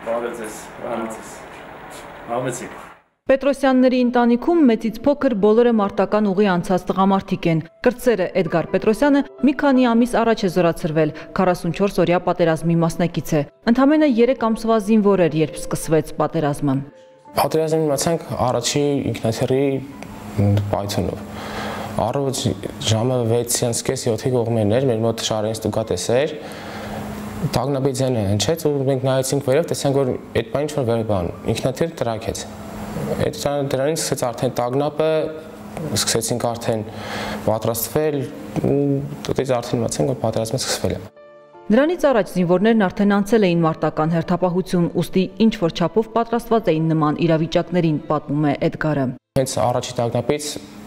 Պետրոսյանների ընտանիքում մեծից փոքր բոլորը մարտական ուղի անցած տղամարդիկ են։ Կրտսերը Էդգար Պետրոսյանը մի քանի ամիս առաջ է զորացրվել, 44-օրյա պատերազմի մասնակից է։ Ընդամենը 3 ամսվա զինվոր էր, երբ սկսվեց պատերազմը։ Պատերազմին մացանք առաջի ինքնաթիռի պայթյունով։ Առավոտ ժամը 6:30-7-ի կողմերն էր, մեր մոտ շարերից տուգատես էր։ Տագնապի ձայնը հնչեց ու մենք նայեցինք վերև, տեսանք որ այդ բան ինչ-որ վեր բան, ինքնաթիռ տրաքեց։ Դրանից սկսեց արդեն տագնապը, սկսեցինք արդեն պատրաստվել ու դից արդեն մտածենք, որ պատերազմը սկսվել է։ Նրանից առաջ զինվորներն արդեն անցել էին մարտական հերթապահություն, ուստի ինչ-որ չափով պատրաստված էին նման իրավիճակներին, պատմում է Էդգարը։ Հենց առաջի տագնապից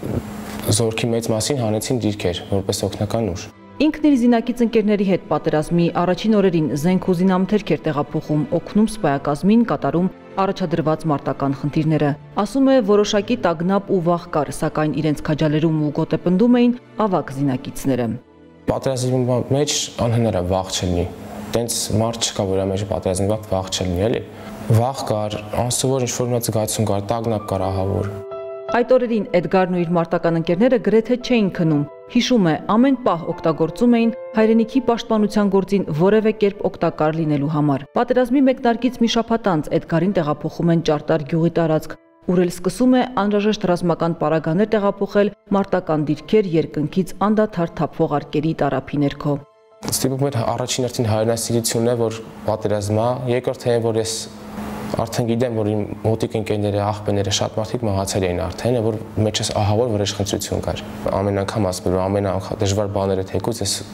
զորքի մեծ մասին հանեցին դիրքեր, որպես օգնական ուժ։ Ինքն իր զինակից ընկերների հետ պատերազմի առաջին օրերին զենք ու զինամթերք էր տեղափոխում, օգնում սպայակազմին, կատարում առաջադրված մարտական խնդիրները։ Ասում է, որոշակի տագնապ ու վախ կար, սակայն իրենց քաջալերում ու գոտեպնդում էին ավագ զինակիցները։ Պատերազմի մեջ անհնար է վախ չլինի։ Տենց մարդ չկա, որ ամեն պատերազմի վախ չլինի, էլի։ Վախ կար, անսովոր ինչ-որ մի զգացում կար, տագնապ կար ահավոր։ Այդ օրերին Էդգարն ու իր մարտական ընկերները գրեթե չէին քնում։ Հիշում է, ամեն պահ օգտագործում էին հայրենիքի պաշտպանության գործին որևէ կերպ օգտակար լինելու համար։ Պատերազմի մեկնարկից մի շաբաթ անց Էդգարին տեղափոխում են Ճարտար գյուղի տարածք, ուր էլ սկսում է անհրաժեշտ ռազմական պարագաներ տեղափոխել մարտական դիրքեր երկնքից անդադար թափվող արկերի տարափի ներքո։ Ստիպում էր առաջին հերթին հայրենասիրությունն է, որ պատերազմա, երկրորդը որ ես արդեն գիտեմ, որ իմ մոտիկ ընկերները, աղբերները շատ մարդիկ մահացել էին արդեն, որ մեջս ահավոր վրեժխնդրություն կար։ Ամեն անգամ ասում եմ, ամեն դժվար բաները թեկուզ ես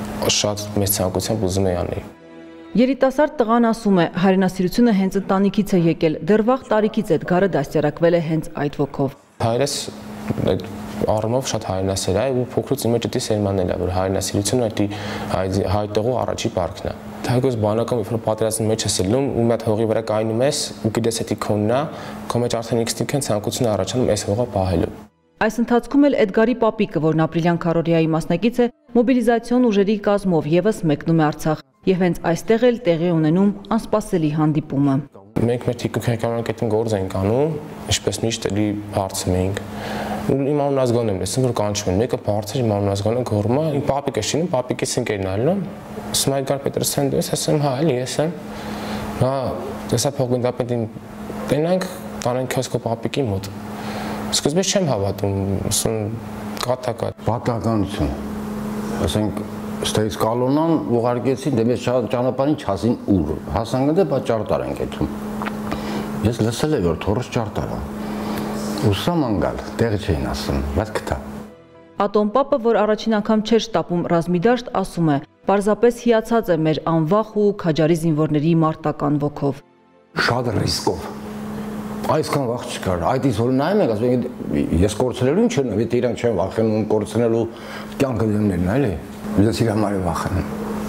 շատ մեծ ցանկությամբ ուզում եի անել։ Երիտասարդ տղան ասում է, հայրենասիրությունը հենց ընտանիքից է եկել, դեռ վաղ տարիքից Էդգարը դաստիարակվել է հենց այդ ոգով։ Հայրս այդ առումով շատ հայրենասեր է ու փոքրուց իմ մեջ դի սերմանել է, որ հայրենասիրությունը հայտողու առաջի պարքն է։ Թագոս բանակում երբ պատերազմի մեջ ես ելնում ու մի հատ հողի վրա կայնում ես ու գիտես էդի քոնն է, քո մեջ արդեն ինստինկտ ցանկություն առաջանում այս հողը պահելու։ Այս ընթացքում էլ Էդգարի պապիկը, որն ապրիլյան քարորիայի մասնակից է, մոբիլիզացիոն ուժերի կազմով եւս մեկնում է Արցախ եւ հենց այստեղ էլ տեղի ունենում անսպասելի հանդիպումը։ Մենք մեր թիկունքայնական գործ ենք անում, ինչպես միշտ էլի բարձում ենք։ Ու իմ անունազգան եմ լսում, որ կանչում են, մեկը բարձր իմ անունազգանը գոռում է, իմ պապիկը շինում, պապիկիս ընկերն ալնում, ասում է Էդգար Պետրոսյան դու ես, ասում հա, էլի ես եմ։ Հա, դեսա փոխգնդապետին տենանք, տանենք քեզ քո պապիկի մոտ։ Սկզբից չեմ հավատում, ասում կատակա պատահականություն։ Ասենք ստեյս կալոնան ուղարկեցին, դե մեզ ճանապարհին չասին ուր։ Հասան գտե բա Ճարտար ենք այդում։ Ես լսել եմ որ թորս Ճարտար է։ Ուսաման գալ, տեղ չէին ասում, բայց գտա։ Ատոմ պապը, որ առաջին անգամ չէր շտապում ռազմիդաշտ, ասում է, պարզապես հիացած է մեր անվախ ու քաջարի զինվորների մարտական ոգով։ Շատ ռիսկով։ Այսքան վախ չկար, այդից որ նայում եք, ասում եք ես կորցնելու ինչ եմ, եթե իրան չեմ վախենում կորցնելու կյանքը դեմներն է, էլի։ Ես իր համար եմ վախենում։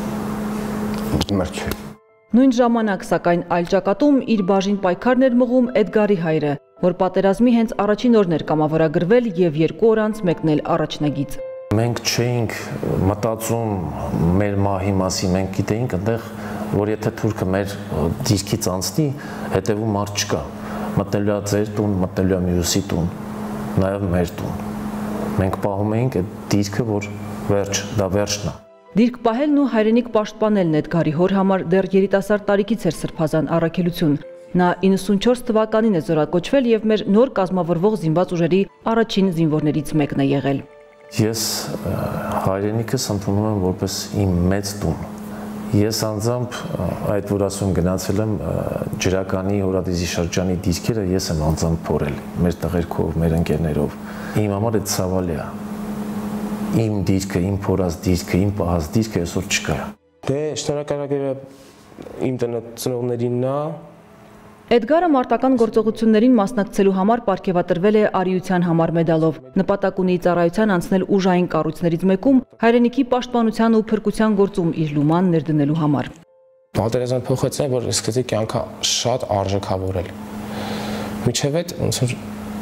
Մերջ չէ։ Նույն ժամանակ, սակայն այլ ճակատում իր բաժին պայքարն էր մղում Էդգարի հայրը, որ պատերազմի հենց առաջին օրն էր կամավորագրվել եւ 2 օր անց մեկնել առաջնագիծ։ Մենք չէինք մտածում մեր մահի մասին, մենք գիտեինք այնտեղ, որ եթե թուրքը մեր դիրքից անցնի, հետևում մարդ չկա։ Մտնելու է ձեր տուն, մտնելու է մյուսի տուն, նաեւ մեր տուն։ Մենք պահում էինք այդ դիրքը, որ վերջ, դա վերջն է։ Դիրք պահելն ու հայրենիք պաշտպանելն Էդգարի հոր համար դեռ երիտասարդ տարիքից էր սրբազան առաքելություն։ Նա 94 թվականին է զորակոչվել եւ մեր նոր կազմավորվող զինված ուժերի առաջին զինվորներից մեկն է եղել։ Ես հայրենիքս ընդունում եմ որպես իմ մեծ տուն։ Ես անձամբ այդ որ ասում գնացել եմ ջրականի հորատիզի շրջանի դիրքերը ես եմ անձամբ փորել մեր տղերքով, մեր ընկերներով։ Իմ համար այդ ցավալի է։ Իմ դիրքը, իմ փորած դիրքը, իմ պահած դիրքը այսօր չկա։ Դե շնորհակալակերը իմ տնօրիններին է։ Էդգարը մարտական գործողություններին մասնակցելու համար պարգևատրվել է արիության համար մեդալով։ Նպատակ ունի ծառայության անցնել ուժային կառույցներից մեկում հայրենիքի պաշտպանության ու փրկության գործում իր լուման ներդնելու համար։ Պատերազմը փոխեց այն, որ սկսեցի կյանքը շատ արժեքավորել։ Միջև այդ ոնց որ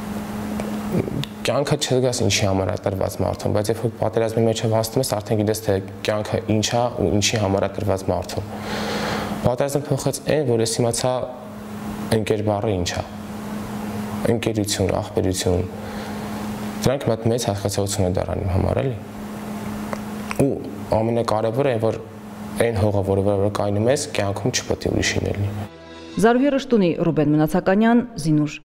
կյանքը չզգաս ինչի համար է տրված մարդուն, բայց երբ պատերազմի մեջ հասնում ես, արդեն գիտես թե կյանքը ինչ է ու ինչի համար է տրված մարդուն։ Պատերազմը փոխեց այն, որ ես իմացա ընկեր բառը ինչ է։ Ընկերություն, ախպերություն։ Դրանք մոտ մեծ հասկացություն են դառնում իմ համար, էլի։ Ու ամենակարևորը այն, որ այն հողը, որը կայնում ես, կյանքում չպետք է ուրիշին լինի։ Զարուհի Ռշտունի, Ռուբեն Մնացականյան, Զինուր։